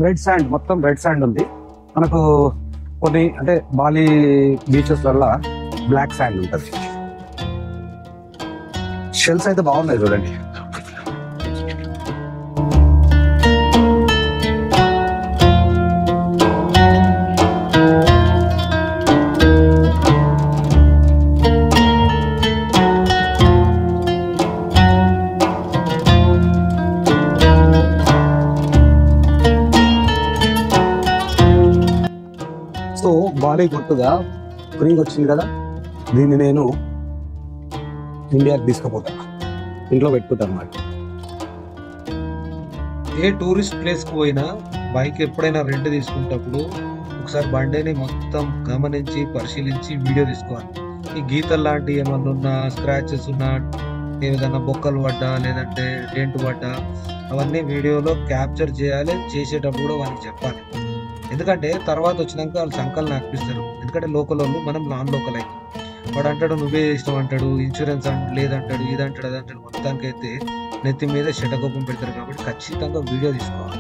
Red sand, మొత్తం red sand ఉంది మనకు. కొన్ని అంటే బాలి బీచెస్ వల్ల బ్లాక్ శాండ్ ఉంటుంది. షెల్స్ అయితే బాగున్నాయి చూడండి. సో బాలి గుర్తుగా ఫ్రీగా వచ్చింది కదా, దీన్ని నేను ఇండియాకి తీసుకుపోతా, ఇంట్లో పెట్టుకుంటా అన్నమాట. ఏ టూరిస్ట్ ప్లేస్కి పోయినా బైక్ ఎప్పుడైనా రెంట్ తీసుకునేటప్పుడు ఒకసారి బండిని మొత్తం గమనించి పరిశీలించి వీడియో తీసుకోవాలి. ఈ గీతలు లాంటివి ఏమన్నా ఉన్నా, స్క్రాచెస్ ఉన్నా, ఏదైనా బొక్కలు పడ్డా లేదంటే డెంట్ పడ్డా అవన్నీ వీడియోలో క్యాప్చర్ చేయాలి. చేసేటప్పుడు కూడా వాళ్ళకి చెప్పాలి. ఎందుకంటే తర్వాత వచ్చినాక వాళ్ళు సంకల్ని అనిపిస్తారు. ఎందుకంటే లోకల్ వాళ్ళు, మనం నాన్ లోకల్ అయితే వాడు అంటాడు నువ్వే చేసినావు అంటాడు, ఇన్సూరెన్స్ లేదంటాడు, ఇదంటాడు అదంటాడు. మొత్తానికి అయితే నెత్తి మీద శటకోపం పెడతారు. కాబట్టి ఖచ్చితంగా వీడియో తీసుకోవాలి.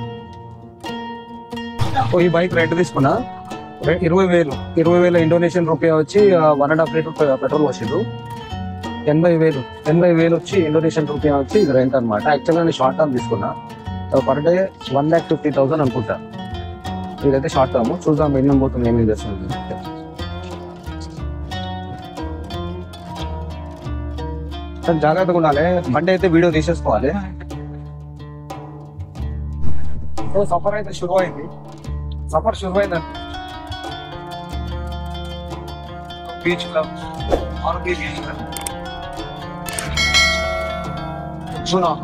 ఈ బైక్ రెంట్ తీసుకున్నా 20,000 ఇండోనేషియన్ రూపాయ వచ్చి 1.5 లీటర్ పెట్రోల్ వచ్చిండు. 80,000 వచ్చి ఇండోనేషియన్ రూపాయ వచ్చి ఇది రెంట్ అనమాట. యాక్చువల్గా నేను షార్ట్ టర్మ్ తీసుకున్నా, పర్ డే 1,50,000 అనుకుంటా. ఇదైతే షార్ట్ టర్మ్. చూద్దాం ఎన్ని పోతుంది, ఏమేమి చేస్తుంది. జాగ్రత్తగా ఉండాలి, బండి అయితే వీడియో తీసేసుకోవాలి. సఫర్ అయితే షురు అయింది. బీచ్ లో ఆర్బీ బీచ్ లో చూనా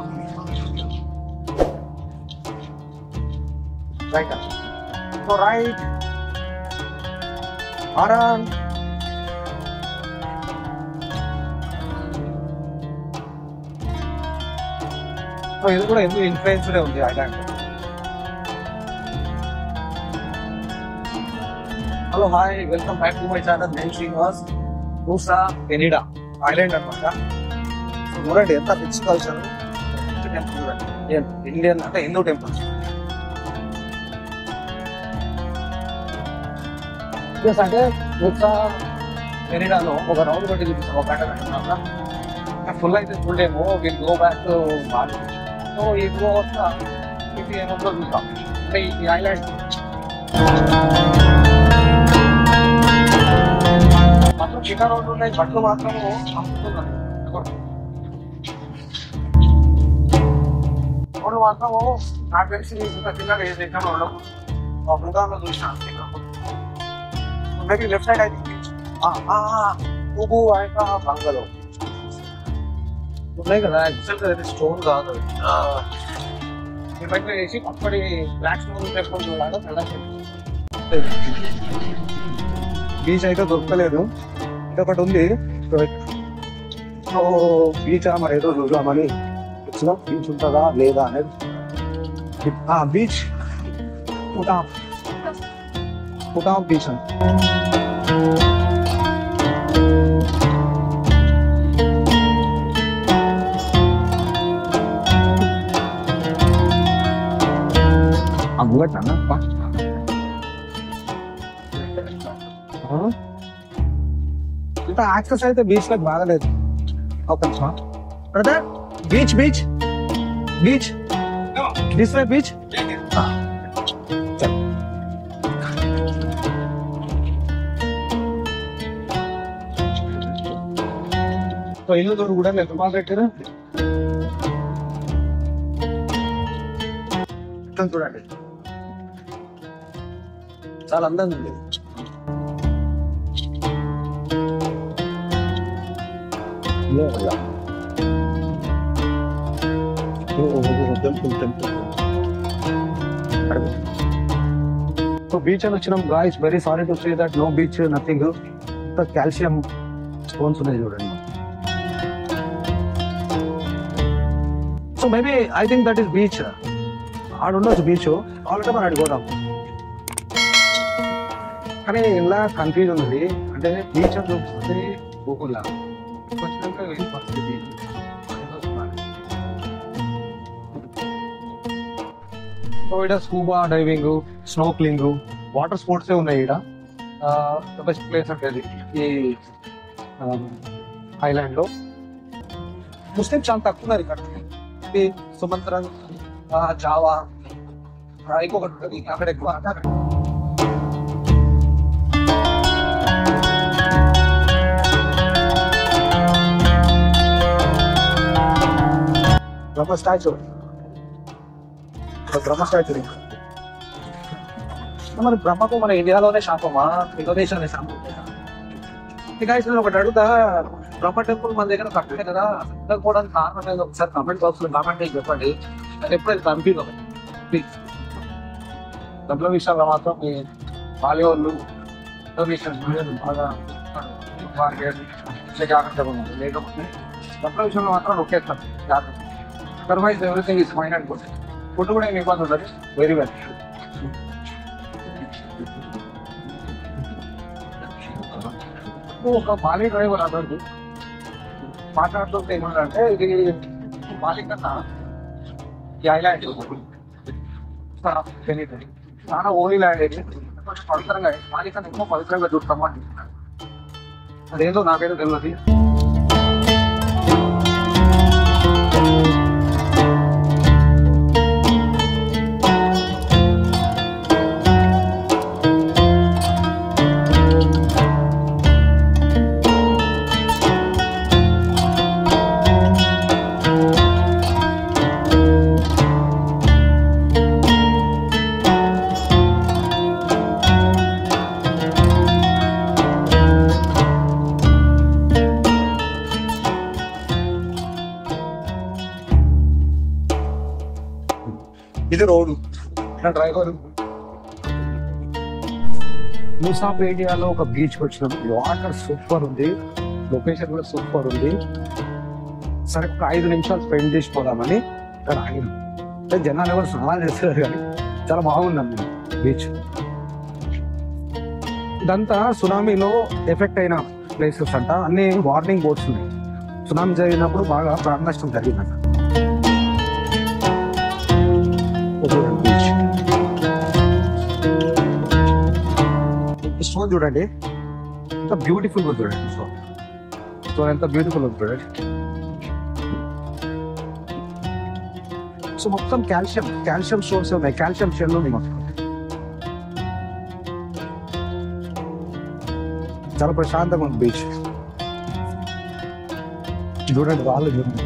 రైట్ రైట్ ఆరామ్. ఇది కూడా ఎందుకు ఇన్ఫ్లుయెన్స్డ్ ఉంది island. Hello hi, welcome back to my channel. నేను శ్రీనివాస్. నూసా పెనిడా ఐలాండ్ అనమాట. చూడండి ఎంత రిచ్ కల్చర్. ఇండియన్ అంటే హిందూ టెంపుల్స్. అంటే నూసా పెనిడాలో ఒక రౌండ్ కొట్టి చూపిస్తాం, ఒక గంట ఫుల్ అయితే ఫుల్ ఏమో will go back to Bali. So ఇప్పుడు వస్తా ఇది ఏమో చూస్తాం అంటే ఈ ఐలాండ్ మాత్రం చిన్న రోడ్లు ఉన్నాయి. బట్టలు మాత్రము అమ్ముతున్నారు. రోడ్లు మాత్రము నాకు తెలిసి ఇంత చిన్నగా ఏ దగ్గర ఉండవు. బృందాల్లో చూసిన మేబీ లెఫ్ట్ సైడ్ అయితే ఊబు ఆయన బంగలో ఉన్నాయి కదా. యాక్చువల్గా అది స్టోన్ కాదు, బయట వేసి అప్పటి బ్లాక్ స్టోన్ పెట్టుకుంటున్నాడు. బీచ్ అయితే దొరకలేదు. ఇదొకటి ఉంది. సో బీచ్ మరి ఏదో చూద్దామని వచ్చినా, బీచ్ ఉంటుందా లేదా అనేది. బీచ్ పుటాం బీచ్ అని ఇంత యాక్సెస్ అయితే బీచ్ లకు బాగలేదు. ఒక నిమిషం brother, beach beach beach this way beach. So ఇల్లు దూరం కూడా ఎంత బాగా పెట్టారు చూడండి, చాలా అందంగా ఉంది. సో బీచ్ అని వచ్చినాం guys. Very sorry to say that no beach, nothing. Calcium stones ఉన్నాయి చూడండి. So maybe I think that is beach. ఆడ ఉండొచ్చు బీచ్. ఆల్రెడీ మనం అడిగోదాం. కానీ ఇలా కన్ఫ్యూజ్ ఉంది. అంటే బీచ్ అని చూపిస్తే గూగుల్లా వచ్చినాక ఏం పరిస్థితి. సో ఇక్కడ స్కూబా డైవింగ్, స్నోక్లింగ్, వాటర్ స్పోర్ట్సే ఉన్నాయి ఇక్కడ. బెస్ట్ ప్లేస్ అంటే ఈ ఐలాండ్ లో. ముస్లిం చాలా తక్కువ ఉన్నారు ఇక్కడ. ఇది సుమంత్రం, జావా, ఇంకొకటి ఉంటుంది అక్కడ ఎక్కువ. బ్రహ్మ స్టాచ్యూ మన బ్రహ్మకు మన ఇండియాలోనే శాపమా, ఇండోనేషియాలోనే శాపం? నేను ఒకటి అడుగుతా, బ్రహ్మ టెంపుల్ మన దగ్గర కట్టలే కదా, ఉండకపోవడానికి కారణం లేదు. ఒకసారి కమెంట్ బాక్స్ లో కామెంట్ చేసి చెప్పండి. అది ఎప్పుడైతే కన్ఫ్యూజ్ అవ్వండి ప్లీజ్. డబ్బుల విషయాల్లో మాత్రం మీ బాలీవుడ్లు ఇండోనేషియన్ బాగా జాగ్రత్తగా ఉన్నారు. లేకపోతే డబ్బుల విషయంలో మాత్రం నొక్కేస్తారు జాగ్రత్త. Otherwise everything is fine and good. Food కూడా ఏమి ఇబ్బంది ఉంటుంది. Very well. ఒక బాలీ డ్రైవర్ అతను మాట్లాడుతుంటే ఏమంటే, ఇది బాలీ కన్నా ఈ ఐలాండ్ తెలియదు, చాలా ఓన్లీ ల్యాండ్. ఇది కొంచెం పవిత్రంగా, బాలీ కన్నా ఎక్కువ పవిత్రంగా చూస్తాము అని. అదేందో నాకైతే తెలియదు. ఇది రోడ్డు డ్రైవర్. మూసా పేటియాలో ఒక బీచ్ వచ్చినాం. వాటర్ సూపర్ ఉంది, లొకేషన్ కూడా సూపర్ ఉంది. సరే ఒక 5 నిమిషాలు స్పెండ్ చేసుకోదామని ఇక్కడ ఆగినాం. అంటే జనాలు ఎవరు స్నానాలు చేస్తారు కానీ చాలా బాగుందండి బీచ్. ఇదంతా సునామీలో ఎఫెక్ట్ అయిన ప్లేసెస్ అంట. అన్ని వార్నింగ్ బోర్డ్స్ ఉన్నాయి. సునామీ జరిగినప్పుడు బాగా ప్రాణ నష్టం జరిగిందంట. స్టోన్ చూడండి ఎంత బ్యూటిఫుల్ గా చూడండి. స్టోన్ ఎంత బ్యూటిఫుల్ గా చూడండి. సో మొత్తం కాల్షియం స్టోన్స్ ఉన్నాయి, కాల్షియం షెల్ ఉంది మొత్తం. చాలా ప్రశాంతంగా ఉంది బీచ్. చూడండి వాళ్ళు చూడండి.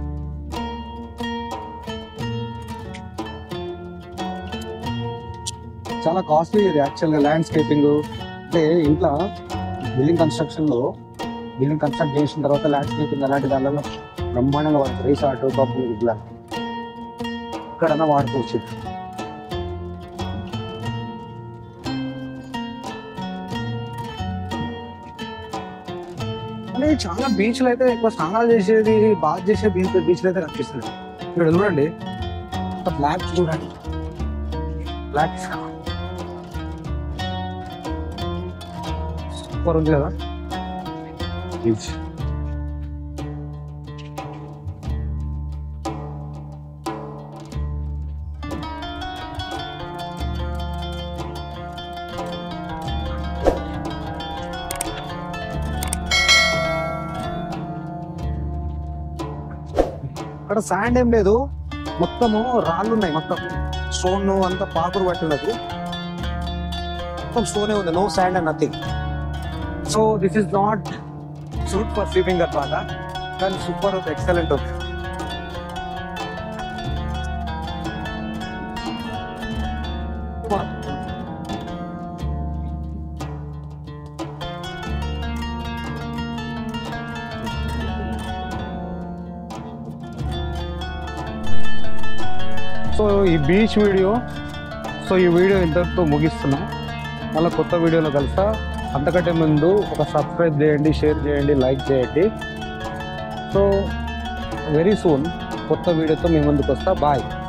చాలా కాస్ట్లీ ఇది యాక్చువల్గా ల్యాండ్స్కేపింగ్. అంటే ఇంట్లో బిల్డింగ్ కన్స్ట్రక్ట్ చేసిన తర్వాత ల్యాండ్స్కేపింగ్ అలాంటి దానిలో బ్రహ్మాండంగా వాడుతుంది. రిసార్ట్, పబ్బు ఇట్లా ఎక్కడన్నా వాడుకోవచ్చు. అంటే చాలా బీచ్లు అయితే ఎక్కువ స్నానాలు చేసేది, బాగా చేసే బీచ్లు అయితే కనిపిస్తుంది. ఇక్కడ చూడండి బ్లాక్, చూడండి బ్లాక్ సూపర్ ఉంది కదా బీచ్. అక్కడ శాండ్ ఏం లేదు, మొత్తము రాళ్ళు ఉన్నాయి. మొత్తం స్టోన్ అంతా పాకురు పట్టినది, మొత్తం స్టోనే ఉంది. No sand and nothing. So this is not suit for swimming అన్నమాట. కానీ సూపర్ ఉంది, ఎక్సలెంట్ ఉంది. సో ఈ బీచ్ వీడియో, ఈ వీడియో ఇంతటితో ముగిస్తున్నా. మళ్ళీ కొత్త వీడియోలో కలుస్తా. అంతకంటే ముందు ఒక సబ్స్క్రైబ్ చేయండి, షేర్ చేయండి, లైక్ చేయండి. సో వెరీ సూన్ కొత్త వీడియోతో మీ ముందుకు వస్తా. బాయ్.